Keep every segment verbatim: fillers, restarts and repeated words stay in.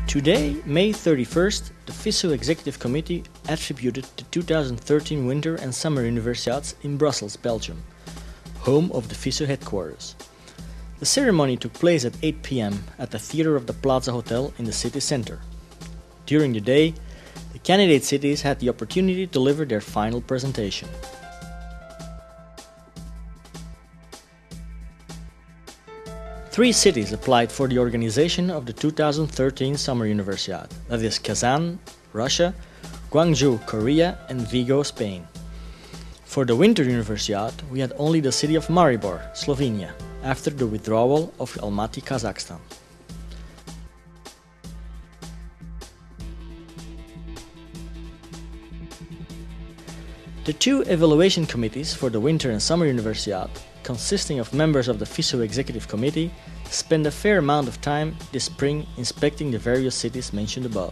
Today, May thirty-first, the F I S U Executive Committee attributed the two thousand thirteen Winter and Summer Universiades in Brussels, Belgium, home of the F I S U headquarters. The ceremony took place at eight p m at the theater of the Plaza Hotel in the city center. During the day, the candidate cities had the opportunity to deliver their final presentation. Three cities applied for the organization of the two thousand thirteen Summer Universiade, that is Kazan, Russia, Guangzhou, Korea, and Vigo, Spain. For the Winter Universiade, we had only the city of Maribor, Slovenia, after the withdrawal of Almaty, Kazakhstan. The two evaluation committees for the Winter and Summer Universiade, consisting of members of the F I S U Executive Committee, spent a fair amount of time this spring inspecting the various cities mentioned above.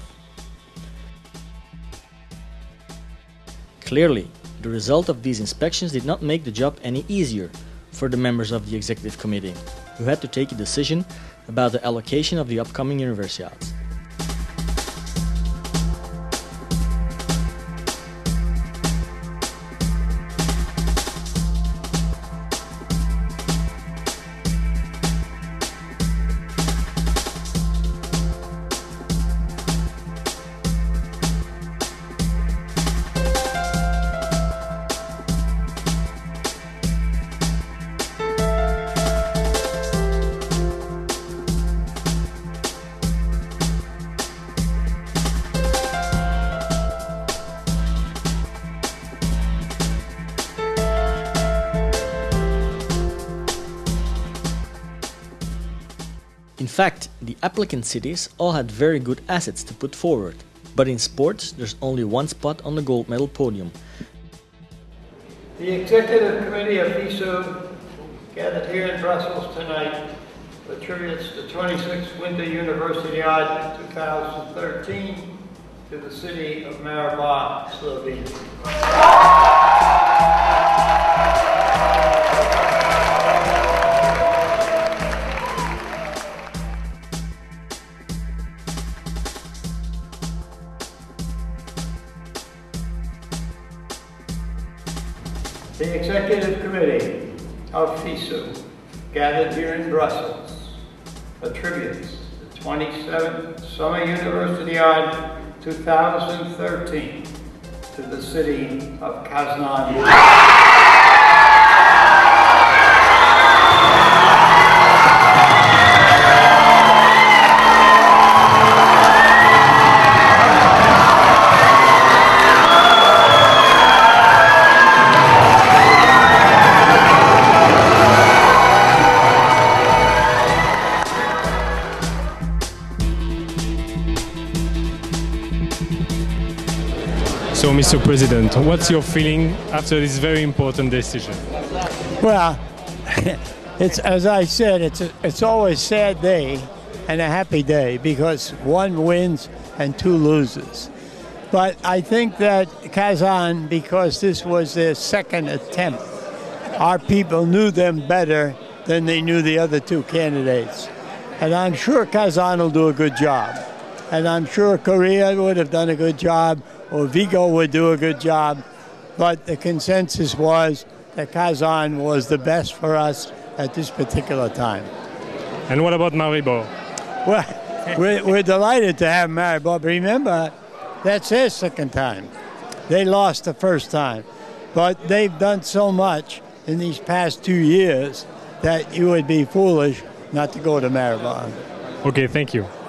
Clearly, the result of these inspections did not make the job any easier for the members of the Executive Committee, who had to take a decision about the allocation of the upcoming Universiades. In fact, the applicant cities all had very good assets to put forward, but in sports there's only one spot on the gold medal podium. The Executive Committee of F I S U, gathered here in Brussels tonight, attributes the twenty-sixth Winter Universiade two thousand thirteen to the city of Maribor, Slovenia. The Executive Committee of F I S U, gathered here in Brussels, attributes the twenty-seventh Summer Universiade two thousand thirteen to the city of Kazan. So, Mister President, what's your feeling after this very important decision? Well, it's as I said, it's a, it's always a sad day and a happy day because one wins and two loses. But I think that Kazan, because this was their second attempt, our people knew them better than they knew the other two candidates. And I'm sure Kazan will do a good job. And I'm sure Korea would have done a good job, or Vigo would do a good job, but the consensus was that Kazan was the best for us at this particular time. And what about Maribor? Well, we're, we're delighted to have Maribor, but remember, that's their second time. They lost the first time, but they've done so much in these past two years that you would be foolish not to go to Maribor. Okay, thank you.